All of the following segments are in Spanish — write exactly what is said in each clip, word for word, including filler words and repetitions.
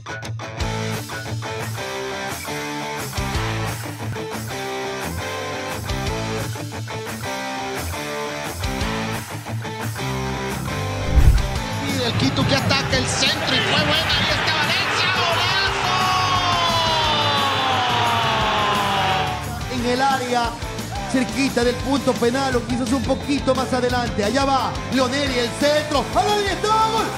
El Quito que ataca el centro y fue buena, ahí está Valencia, golazo. En el área, cerquita del punto penal, o quizás un poquito más adelante. Allá va Leonel y el centro. ¡Ahí está! ¡Gol!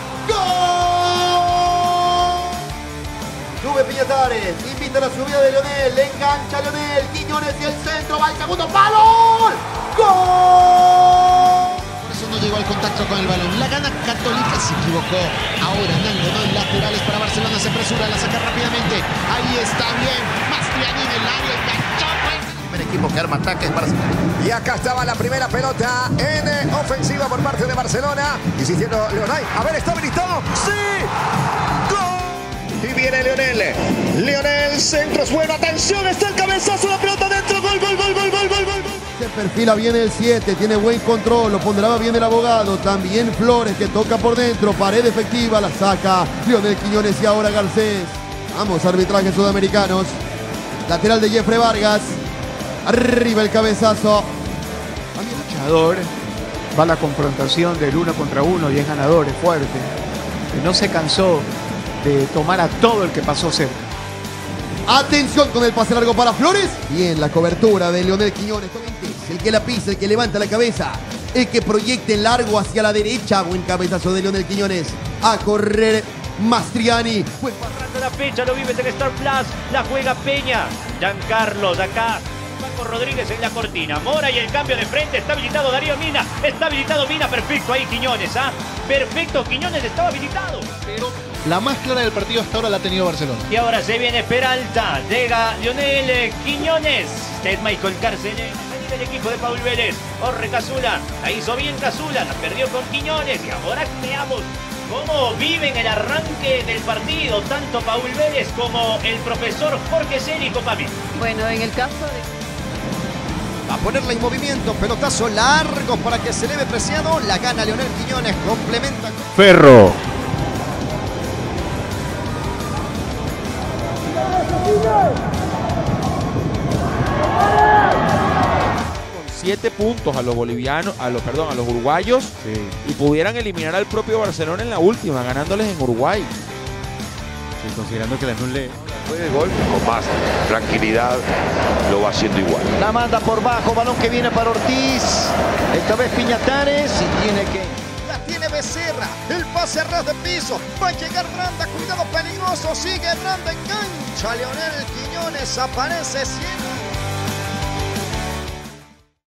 ¡Gol! Sube Piñatares, invita a la subida de Leonel, le engancha a Leonel, Quiñones y el centro, va el segundo palo. ¡Gol! No llegó al contacto con el balón. La gana Católica, se equivocó. Ahora Nando, no en laterales para Barcelona, se apresura, la saca rápidamente. Ahí está bien. Mastriani en el área, enganchó. El equipo que arma ataques para... Y acá estaba la primera pelota en ofensiva por parte de Barcelona. Insistiendo Leonel. A ver, ¿está habilitado? ¡Sí! ¡Gol! Y viene Leonel. Leonel, centro es bueno. Atención, está el cabezazo, la pelota dentro. Gol, gol, gol, gol, gol, gol, gol. Se perfila bien el siete, tiene buen control, lo pondrá bien el abogado, también Flores que toca por dentro, pared efectiva, la saca Leonel Quiñones y ahora Garcés. Vamos, arbitrajes sudamericanos. Lateral de Jeffrey Vargas, arriba el cabezazo. Luchador, va la confrontación del uno contra uno y es ganador, es fuerte. Y no se cansó de tomar a todo el que pasó cerca. Atención con el pase largo para Flores. Bien, la cobertura de Leonel Quiñones. El que la pisa, el que levanta la cabeza, el que proyecte largo hacia la derecha. Buen cabezazo de Leonel Quiñones. A correr Mastriani. Buen patrón de la fecha, lo vives en Star Plus. La juega Peña. Giancarlos acá. Paco Rodríguez en la cortina. Mora y el cambio de frente. Está habilitado Darío Mina. Está habilitado Mina. Perfecto ahí Quiñones. ¿ah? Perfecto. Quiñones estaba habilitado. Pero la más clara del partido hasta ahora la ha tenido Barcelona. Y ahora se viene Peralta. Llega Leonel Quiñones. Este es Michael Cárceles. El equipo de Paul Vélez. Corre Cazula. La hizo bien Cazula. La perdió con Quiñones. Y ahora veamos cómo viven el arranque del partido. Tanto Paul Vélez como el profesor Jorge Célico, papi. Bueno, en el caso de... Va a ponerla en movimiento. Pelotazo largo para que se eleve Preciado. La gana Leonel Quiñones. Complementa. Ferro. Siete puntos a los bolivianos, a los perdón, a los uruguayos, sí, y pudieran eliminar al propio Barcelona en la última, ganándoles en Uruguay. Sí, considerando que la N U le fue de gol, con más tranquilidad lo va haciendo igual. La manda por bajo, balón que viene para Ortiz. Esta vez Piñatares y tiene que... La tiene Becerra, el pase a ras de piso. Va a llegar Branda, cuidado peligroso, sigue Branda, engancha Leonel Quiñones, aparece siempre.